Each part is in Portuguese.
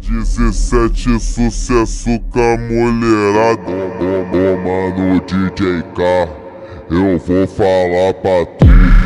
17 sucesso com a mulherada. Ô mano DJ K, eu vou falar pra tu.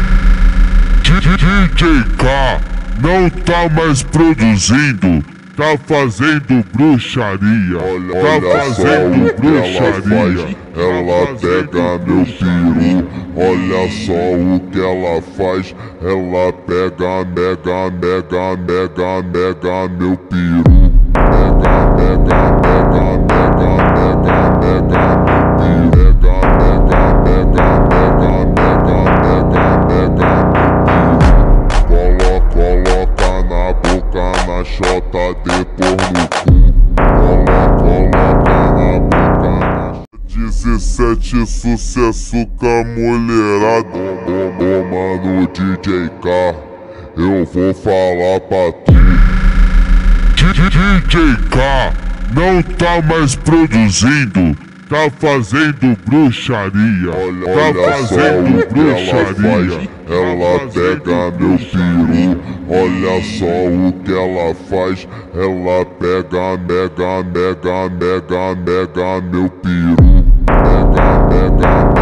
DJ K não tá mais produzindo, tá fazendo bruxaria. Tá fazendo bruxaria. Ela pega meu peru, olha só o que ela faz. Ela pega, mega, mega, mega, mega meu peru. Mega, mega, mega, mega, mega, mega meu peru. Mega, mega, mega, mega, mega, mega meu peru. Coloca na boca, na chota, depois no cu. Coloca na boca, na chota. 17 sucesso com a mulherada. Ô mano DJ K, eu vou falar pra tu. DJ K não tá mais produzindo, tá fazendo bruxaria. Tá fazendo bruxaria. Ela pega meu peru, olha só o que ela faz. Ela pega, mega, mega, mega, mega meu peru. Mega, mega,